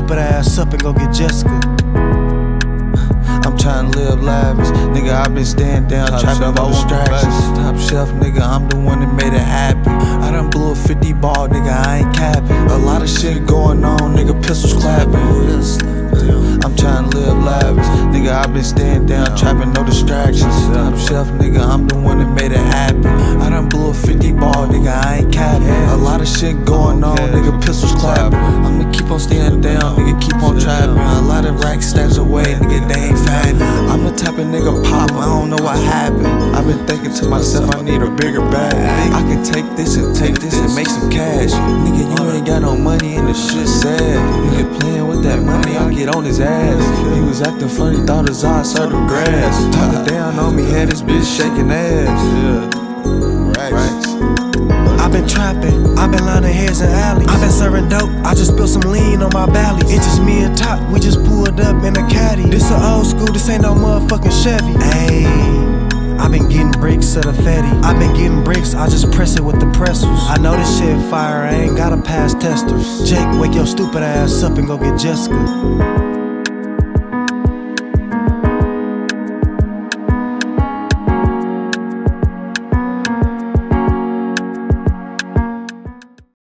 stupid ass up and go get Jessica. I'm tryna live lavish, nigga. I been staying down, trapping for distractions. Top shelf, nigga. I'm the one that made it happen. I done blew a 50 ball, nigga. I ain't capping. A lot of shit going on, nigga. Pistols clapping. I'm tryna live lavish, nigga. I been staying down, trapping, no distractions. Top shelf, nigga. I'm the one that made it happen. I done blew a 50 ball, nigga. I ain't capping. A lot of shit going on, nigga. Pistols clapping. I'ma keep on staying down, nigga. Keep on trapping. A lot of racks stashed away, nigga. They ain't finding. I'm the type of nigga pop, I don't know what happened. I've been thinking to myself, I need a bigger bag. I can take this and make some cash. Nigga, you ain't got no money and the shit sad. Nigga playing with that money, I'll get on his ass. He was acting funny, thought his eyes served him grass. Talking down on me, had this bitch shaking ass. I've been trapping, I've been lining heads in alleys. I've been serving dope, I just spilled some lean on my belly. It's just me and Top, we just pulled up in a caddy. This a old school, this ain't no motherfucking Chevy. Ayy, I've been getting bricks of the fatty. I've been getting bricks, I just press it with the pressers. I know this shit fire, I ain't gotta pass testers. Jake, wake your stupid ass up and go get Jessica.